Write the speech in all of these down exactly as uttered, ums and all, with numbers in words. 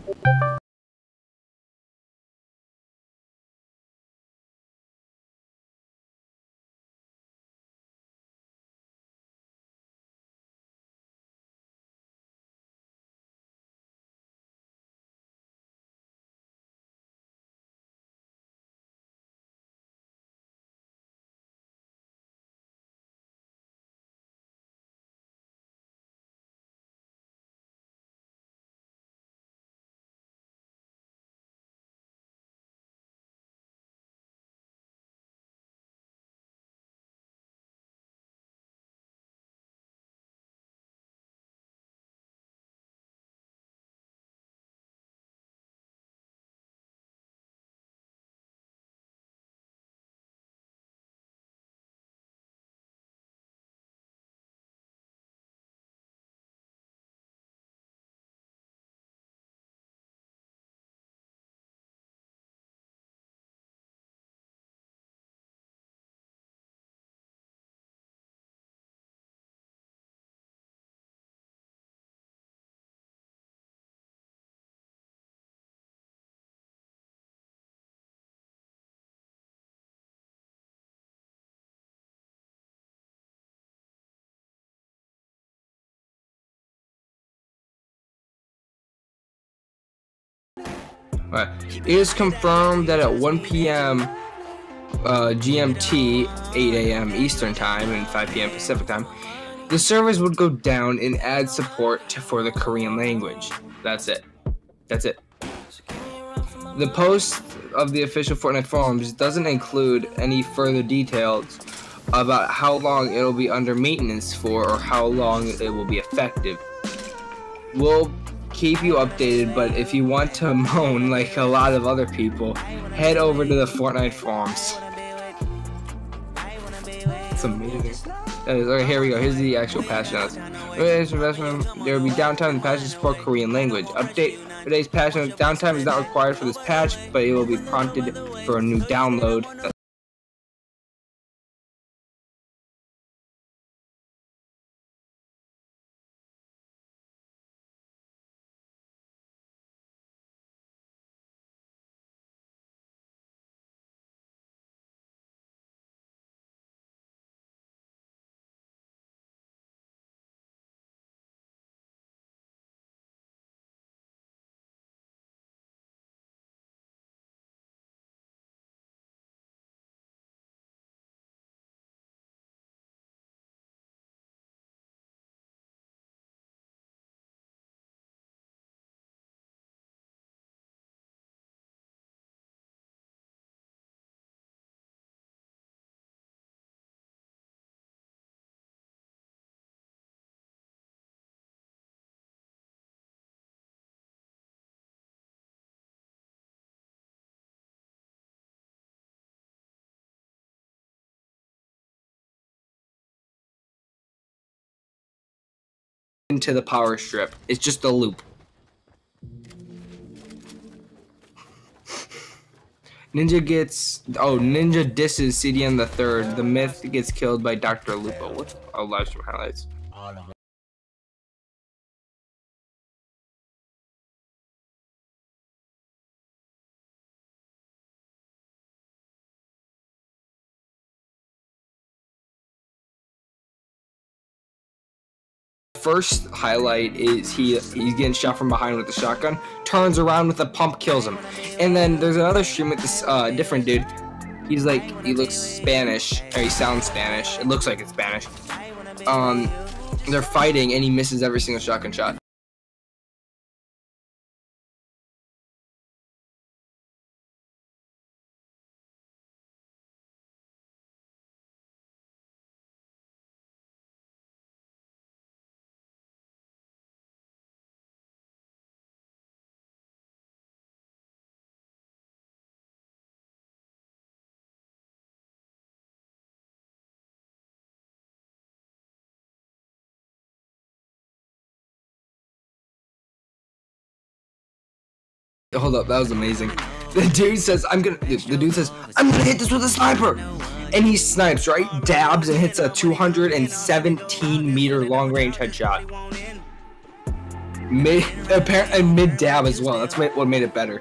Right. It is confirmed that at one P M Uh, G M T, eight A M Eastern Time, and five P M Pacific Time, the servers would go down and add support to, for the Korean language. That's it. That's it. The post of the official Fortnite forums doesn't include any further details about how long it'll be under maintenance for or how long it will be effective. We'll keep you updated, but if you want to moan like a lot of other people, head over to the Fortnite forums. It's amazing. Okay, here we go. Here's the actual patch notes. There will be downtime in the patch to support Korean language. Update. Today's patch notes. Downtime is not required for this patch, but it will be prompted for a new download. Into the power strip. It's just a loop. Ninja gets oh Ninja disses C D M the third. The myth gets killed by Doctor Lupo. What's our live stream highlights? First highlight is he he's getting shot from behind with the shotgun, turns around with a pump, kills him. And then there's another stream with this uh, different dude. He's like, he looks Spanish, or he sounds Spanish. It looks like it's Spanish. Um, they're fighting and he misses every single shotgun shot. Hold up, that was amazing. The dude says, I'm gonna, the dude says, I'm gonna hit this with a sniper! And he snipes, right? Dabs and hits a two hundred seventeen meter long range headshot. Mid, apparent, and mid dab as well. That's what made it better.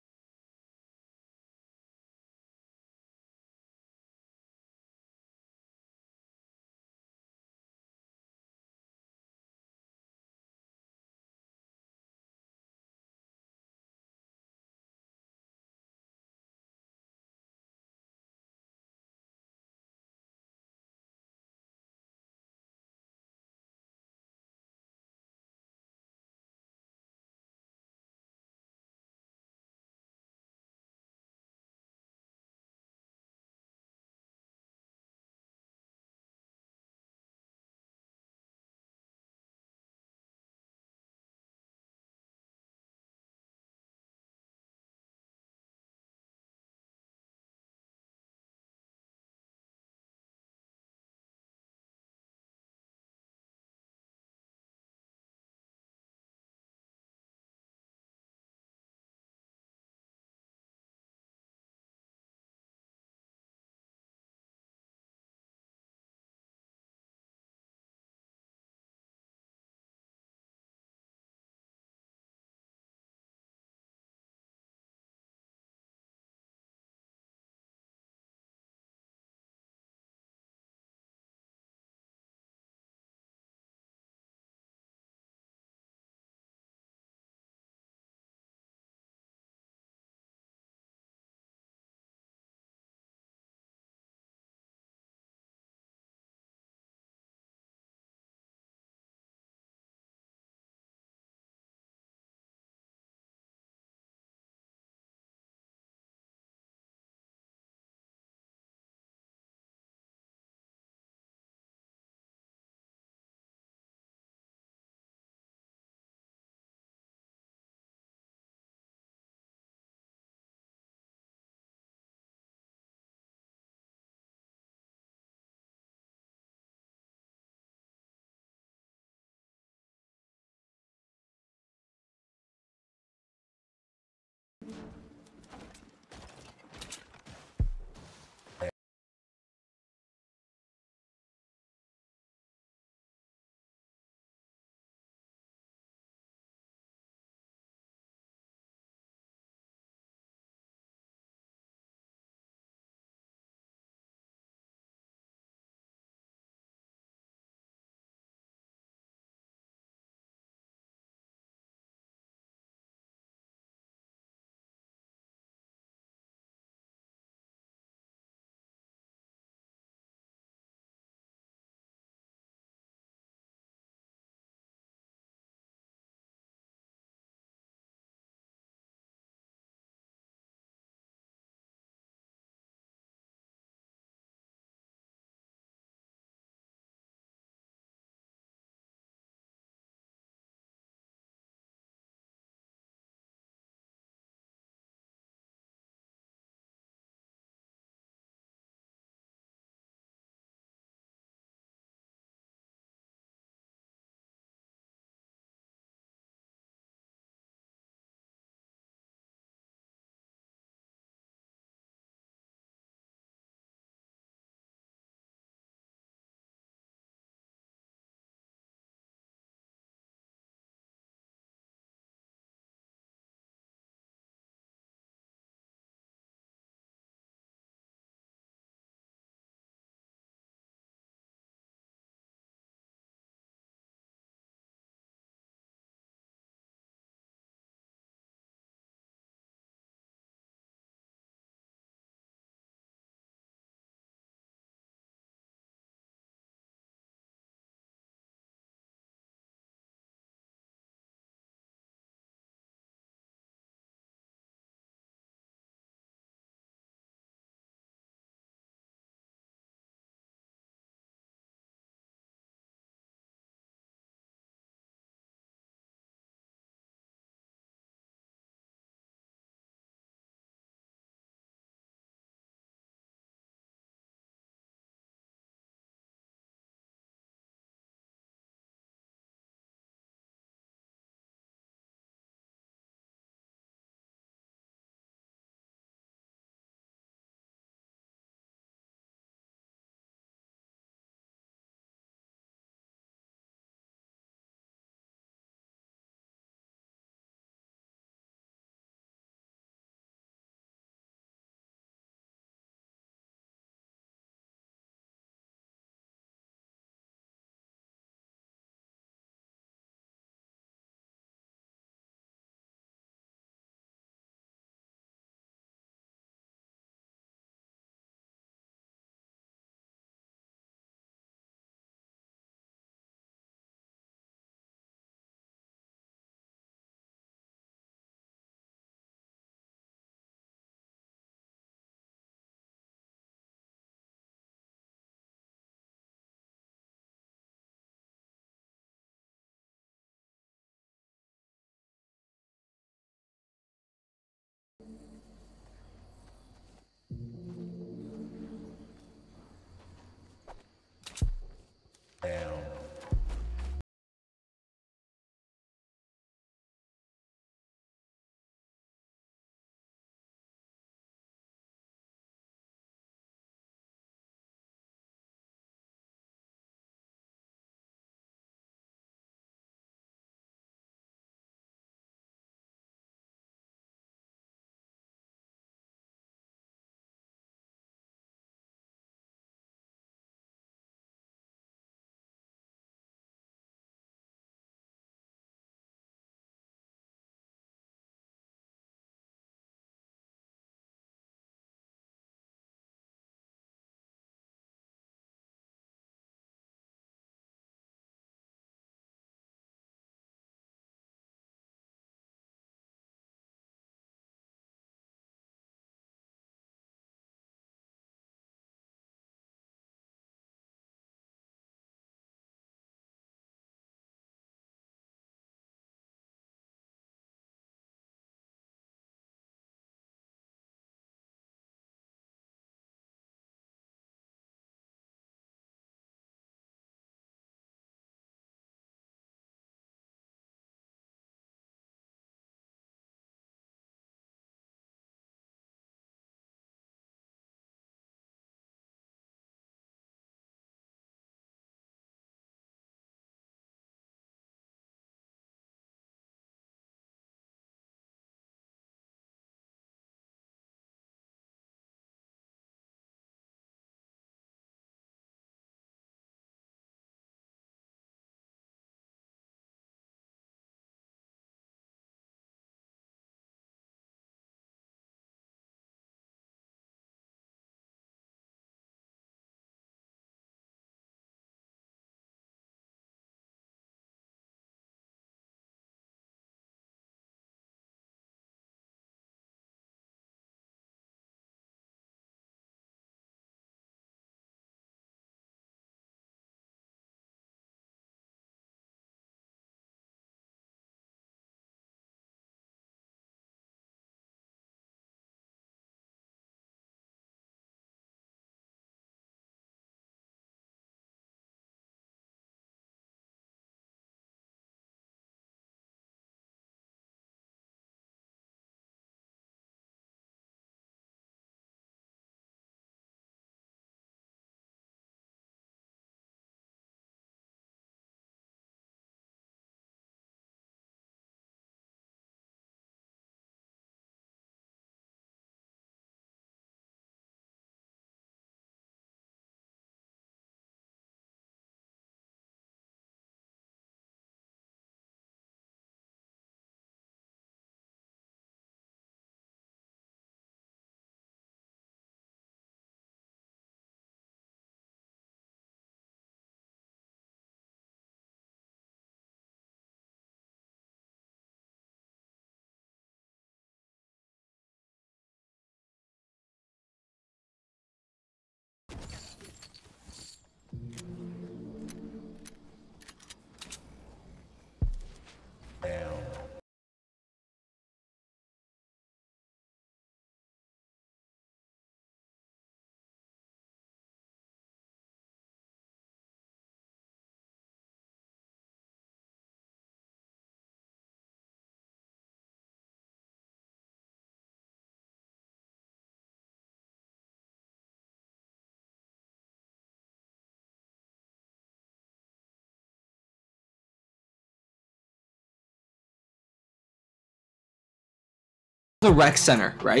the rec center, right?